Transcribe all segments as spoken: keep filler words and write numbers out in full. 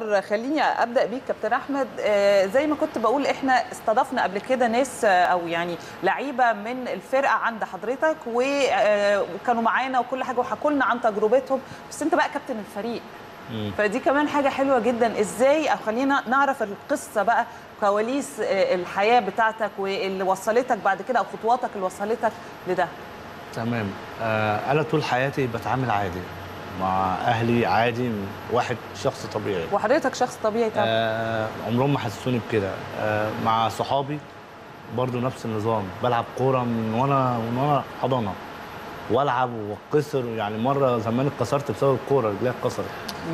اكتر خليني ابدا بيك كابتن احمد. زي ما كنت بقول احنا استضفنا قبل كده ناس او يعني لعيبه من الفرقه عند حضرتك وكانوا معانا وكل حاجه وحكوا لنا عن تجربتهم، بس انت بقى كابتن الفريق. مم. فدي كمان حاجه حلوه جدا. ازاي او خلينا نعرف القصه بقى، كواليس الحياه بتاعتك واللي وصلتك بعد كده او خطواتك اللي وصلتك لده. تمام. آه انا طول حياتي بتعامل عادي مع اهلي، عادي، واحد شخص طبيعي. وحضرتك شخص طبيعي طبعا. آه عمرهم ما حسسوني بكده. آه مع صحابي برضو نفس النظام، بلعب كوره من وانا من وانا حضانه، والعب واتكسر، يعني مره زمان اتكسرت بسبب الكوره، رجلي اتكسرت.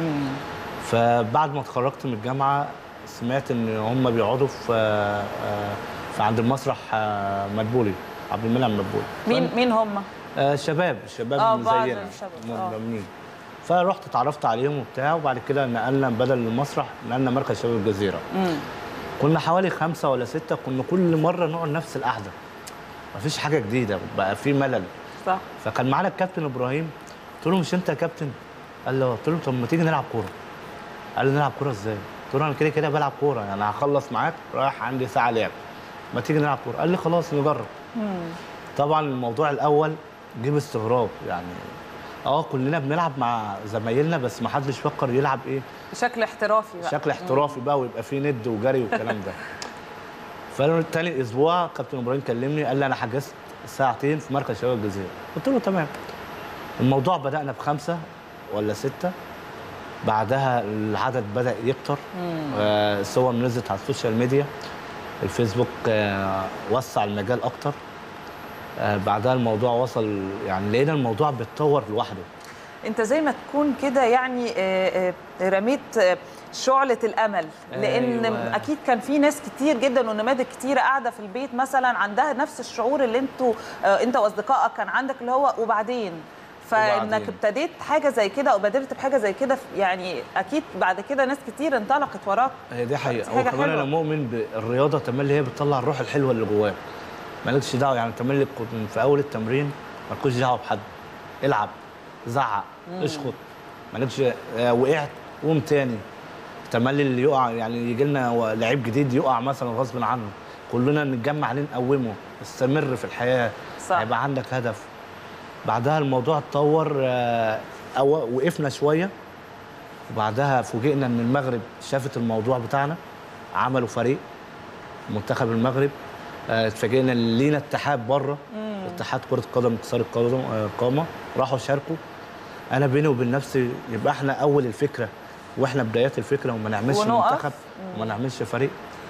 فبعد ما اتخرجت من الجامعه سمعت ان هم بيقعدوا في آه في عند المسرح آه مدبولي، عبد المنعم مدبولي. مين مين هم؟ آه شباب شباب اه زينا مدمنين. فرحت اتعرفت عليهم وبتاع، وبعد كده نقلنا بدل المسرح نقلنا مركز شباب الجزيره. مم. كنا حوالي خمسه ولا سته، كنا كل مره نقعد نفس القعده، مفيش حاجه جديده، بقى في ملل. صح. فكان معانا الكابتن ابراهيم، قلت له مش انت يا كابتن؟ قال له، قلت له طب ما تيجي نلعب كوره. قال لي نلعب كوره ازاي؟ قلت له انا كده كده بلعب كوره، يعني هخلص معاك رايح عندي ساعه لعب، ما تيجي نلعب كوره. قال لي خلاص نجرب. مم. طبعا الموضوع الاول جيب استغراب، يعني اه كلنا بنلعب مع زمايلنا بس ما حدش فكر يلعب ايه بشكل احترافي بقى، شكل احترافي بقى، ويبقى فيه ند وجري والكلام ده. فتاني اسبوع كابتن ابراهيم كلمني قال لي انا حجزت ساعتين في مركز شباب الجزيره. قلت له تمام. الموضوع بدانا بخمسه ولا سته، بعدها العدد بدا يكتر. آه الصور نزلت على السوشيال ميديا، الفيسبوك آه وسع المجال اكتر. آه بعدها الموضوع وصل، يعني لقينا الموضوع بيتطور لوحده. انت زي ما تكون كده يعني آه آه رميت آه شعلة الأمل، لأن أيوة. أكيد كان في ناس كتير جدا ونماذج كتيرة قاعدة في البيت مثلا عندها نفس الشعور اللي انتوا آه انت وأصدقائك كان عندك، اللي هو وبعدين فانك ابتديت حاجه زي كده او بادرت بحاجه زي كده، يعني اكيد بعد كده ناس كتير انطلقت وراك. هي دي حقيقه. وكمان انا مؤمن بالرياضه تملي هي بتطلع الروح الحلوه اللي جواك، مالكش دعوه، يعني تملي في اول التمرين مالكش دعوه بحد، العب، زعق، اشخط، مالكش آه وقعت قوم تاني. تملي اللي يقع، يعني يجي لنا لعيب جديد يقع مثلا غصب عنه، كلنا نتجمع عليه نقومه، استمر في الحياه، صح. هيبقى عندك هدف. بعدها الموضوع اتطور، أو وقفنا شويه، وبعدها فوجئنا ان المغرب شافت الموضوع بتاعنا، عملوا فريق منتخب المغرب. اتفاجئنا ان لينا اتحاد بره، اتحاد كره قدم كسار القامه، راحوا شاركوا. انا بيني وبين نفسي يبقى احنا اول الفكره واحنا بدايات الفكره، وما نعملش منتخب وما نعملش فريق.